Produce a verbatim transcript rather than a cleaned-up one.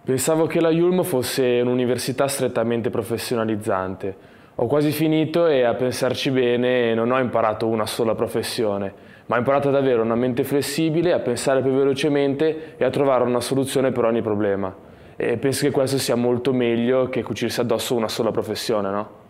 Pensavo che la I U L M fosse un'università strettamente professionalizzante. Ho quasi finito e a pensarci bene non ho imparato una sola professione, ma ho imparato ad avere una mente flessibile, a pensare più velocemente e a trovare una soluzione per ogni problema. E penso che questo sia molto meglio che cucirsi addosso una sola professione, no?